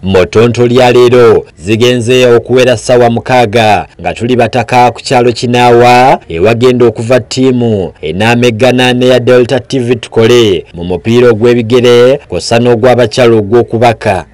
Motonto lya leero zigenze okuwera ssawa 6 nga tuli bataka ku kyalo Kinaawa ewagenda okuva ttiimu enaameggana n'eya Delta TV Tukole mu mupiira ogw'ebigere kw'ossa n'ogw'abakyala ogw'okubaka.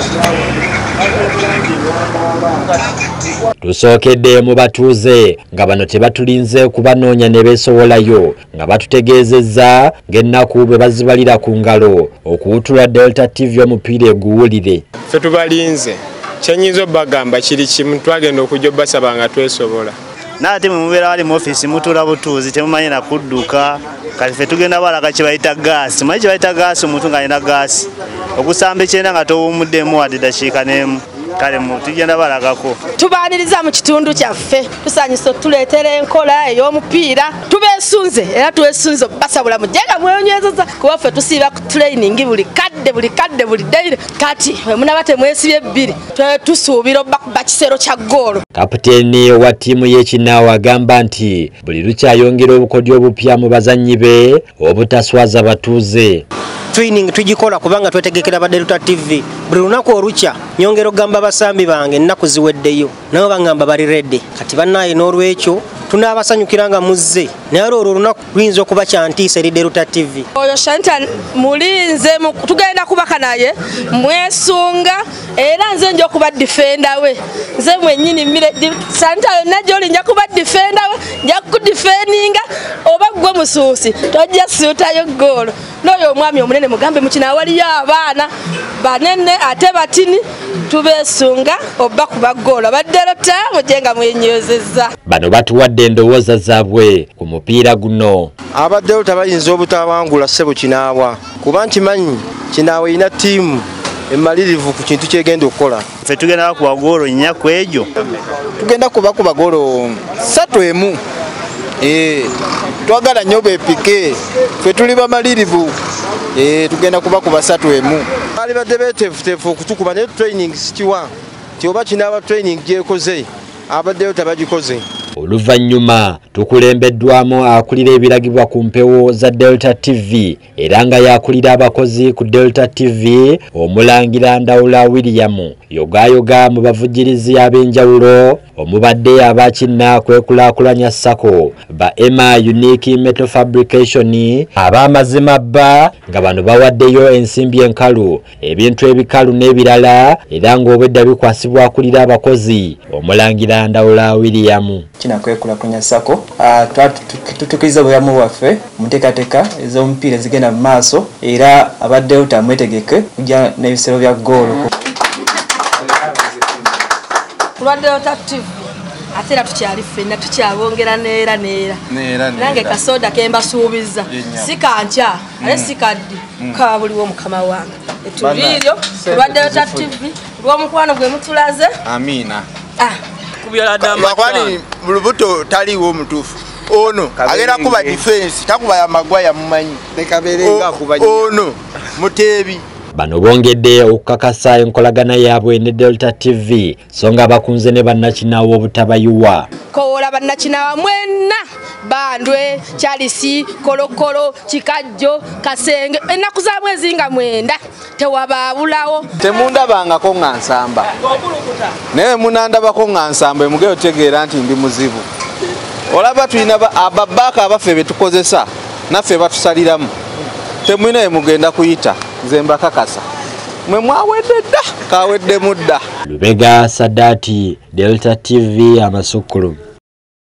Tusookedde mu batuuze nga bano tebatulinze kubanoonya ne beesowolayo nga batutegeezezza ng'ennaku bwe bazibalira ku ngalo okuwutula Delta TV omupiira eguwulire. Ffe tubalinze kyenyinza obbagamba kiri kimu twagenda okujja obbasaba nga twesobola. Naate mwe mubeera wali mu ofiisi mutuula butuuzi temumanyi na kudduka kati ffe tugenda balaga kye bayita gaasi. Manyi kye bayita gaasi omuntu ng'alina gaasi okusamba ekyenda nga towumuddemu wadde eddakiika n'emu. Kale tugenda balagako tubaaniriza mu kitundu kyaffe tusanyusa tuleetera enkola ey'omupiira tubeesunze era tuweesunze basabula mujenga mweyonywezeza kuba ffe tusiiba ku training buli kadde buli daire kati munaba temwesibye ebbiri tusuubira obba kisero kya ggoolo. Kapiteeni wa ttiimu y'Ekinaawa agamba nti buli lukyayongera obukodyo obupya mu bazannyi be obutaswaza batuuze. Training tujikola kubanga twetegekera ba Delta TV buli lunaku olukya nyongero gamba basambi bange ennaku ziweddeyo nabo bangamba bali ready kati bannaye n'olwekyo tunaabasanyukiranga muzze naye olwo lunaku luyinza okuba kyantiisa eri Delta TV. Oyo Shanta mulinze tugenda kubaka naye mwesunga era nze nja okuba defender we nze mwennyini mmire Shanta yonna gy'oli nja kuba defender we nja kudefendinga oba gwe musuusi tojja suutayo ggoolo n'oyo omwami omunene mugambe mu Kinaawa waliyo abaana banene ate batini tubeesunga obba kuba ggoolo baddelota mujenga mwenyozezza. Bano batuwadde endowooza zaabwe ku mupiira guno. Abaddewo bayinza obutawangula ssebo Kinaawa kuba nkimanyi Kinaawa erina ttiimu emalirivu ku kintu kyegenda okukola. Ffe tugenda kuba ggoolo 4 ku egyo tugenda kuba ggoolo 3-1. Twagala nnyo beepike ffe tuli bamalirivu tugenda kuba 3-1. Bali badde beeteefuteefu okutukuba naye training sikiwa nti oba Kinaawa training gyekoze abaddeyo tabagikoze. Oluvannyuma tukulembeddwamu akulira ebiragibwa ku mpewo za Delta TV era nga yakulira abakozi ku Delta TV Omulangira Ndawula William yogayoga mu bavujjirizi ab'enjawulo omubadde abakinna kwekulaakulanya Sako ba Emma Unique Metal Fabrication ab'amazima bba nga bano bawaddeyo ensimbi enkalu ebintu ebikalu n'ebirala era ng'obwedda bikwasibwa akulira abakozi Omulangira Ndawula William. Kwekulaakulanya Sako tutukiriza obweyamo bwaffe muteekateeka ez'omupiira zigenda mu maaso era abaddewo tamwetegeke kujja n'ebisero bya ggoolo. Kulwa Delta TV ate era tukyali ffenna tukyabongera neera nange kasoda kembasuubiza si kankya ate si kaddi kaba buliwo mukama wange etuliiryo kulwa Delta TV lw'omukwano gwe mutulaze. Amiina. Makwani mulubuto taliwo mutufu ono agenda kuba defense takuba ya magwaya mumanyi tekaberenga kuba ono mutebi. Bano bongedde okukakasa enkolagana yaabwe ne Delta TV songa bakunze ne bannakinaawa obutabayiwa. Kowola bannakinaawa mwenna Bandwe, Chalisi, Kolokolo, Chikajjo, Kasenge ennaku za mwezi nga 9 tewabaabulawo. Temundabangako nga nsamba naye munandabako nga nsamba mugeyo tegeera nti ndi muzibu. Olaba tulina ababaka abaffe betukozesa naffe batusaliramu temwina ye mugenda kuyita nze mbakakasa mwe mwawedde dda kawedde mudda. Lubega Sadati, Delta TV Amasukulu.